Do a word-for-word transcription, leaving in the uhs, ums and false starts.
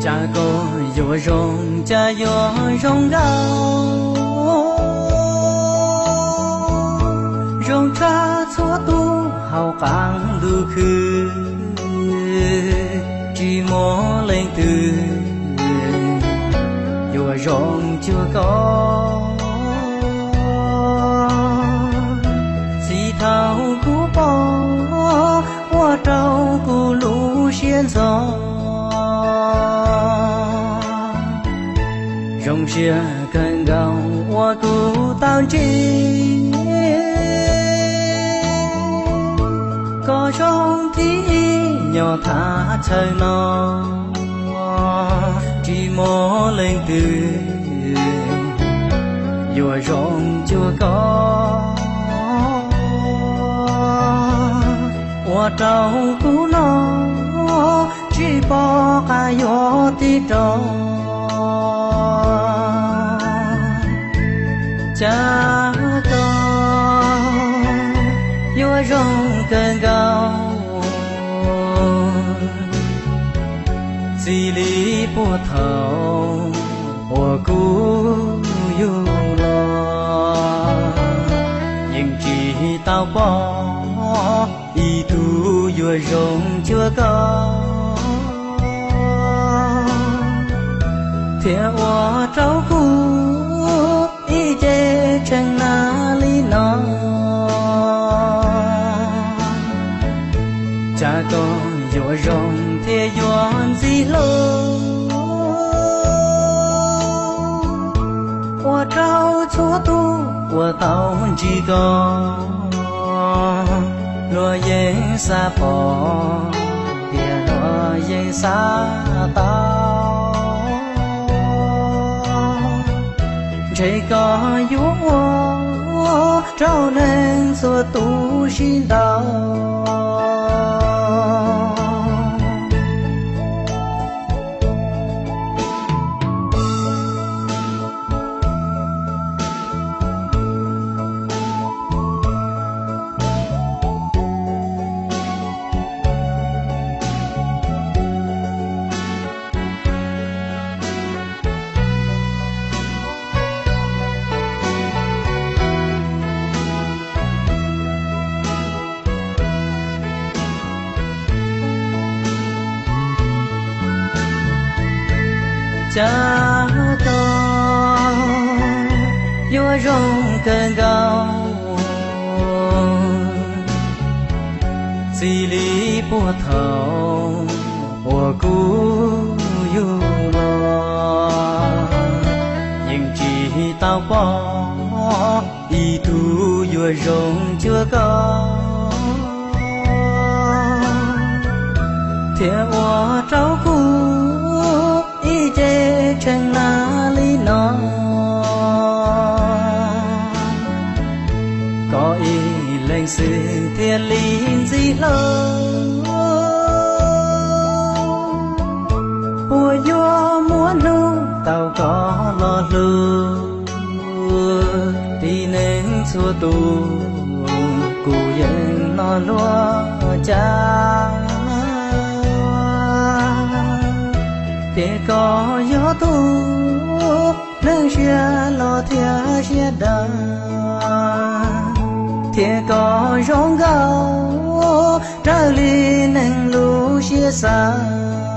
cha cô yo rong cha yo rong gao rong cha cho tu hào càng du khứ chỉ mò lên từ yo rong chưa có si thao cú bò hoa trâu cú lũ xiên gió rong xia cần gạo hoa cú tao chi có rong tí nhỏ thả trời nó chỉ mò lên từ vừa rong chưa có hoa trâu cú nó chỉ bỏ cả gió tí trò cha con yo rong cần gạo chỉ lý bùa thầu bùa cú yo lo nhưng chỉ tao bỏ y tu yo rong chưa có theo hoa trâu cú y chê chẳng na lý nó cha con yo rong thế yon gì lô hoa trâu chúa tu hoa tao chỉ có lúa dây xa bỏ kia lúa dây xa tao chỉ có yếu trâu nên xua tu xin đau cha con yo rong cần gạo chỉ lý bùa thầu bùa cú yo lo nhưng chỉ tao bỏ y tu yo rong chưa có theo hoa trâu cú y chê chẳng na lý nó có y lên sự thiên lý gì lơ bùa vô muốn nu tao có lo lư đi nên xua tu cụ dân nó lúa cha để có gió tu nâng xe lo thia xe đà để có rong gạo trở li nâng lũ xe xa